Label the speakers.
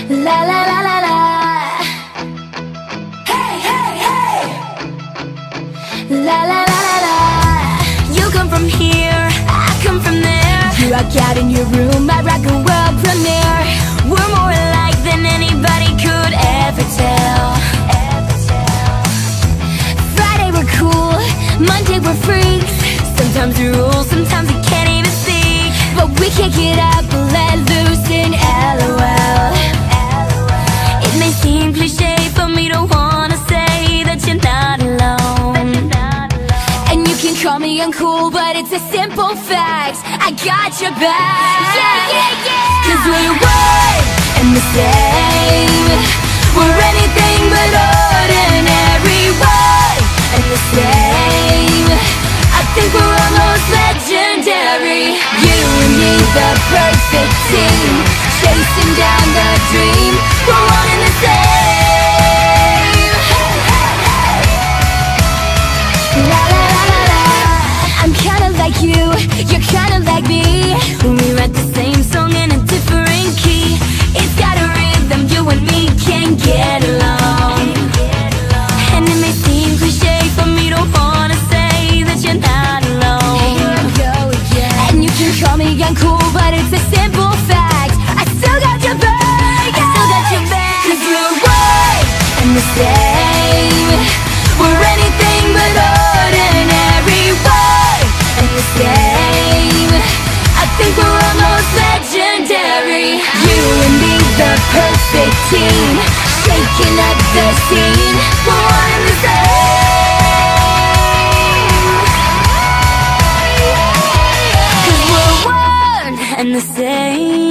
Speaker 1: La la la la la. Hey, hey, hey. La la la la la. You come from here, I come from there. You rock out in your room, I rock a world premiere. We're more alike than anybody could ever tell. Friday we're cool, Monday we're freaks. Sometimes we rule, sometimes we can't even speak. But we kick it up and let loose in LOL. It may seem cliche for me to wanna say that you're not alone. And you can call me uncool, but it's a simple fact, I got your back. Yeah, yeah, yeah. Cause we're one and the same. We're anything but ordinary. One and the same. I think we're almost legendary. You and me, the perfect team, chasing down the dream. We're one and the same. La la la la la. I'm kinda like you, you're kinda like me. When we write the same song in a different key, it's got a rhythm, you and me can get along. And it may seem cliche for me to wanna say that you're not alone. And you can call me uncool, but it's a simple fact, I still got your back. I still got your back. Cause we're one and the same. We're anything but ordinary. One and the same. I think we're almost legendary. You and me, the perfect team, shaking up the scene. We're one and the same. Cause we're one and the same.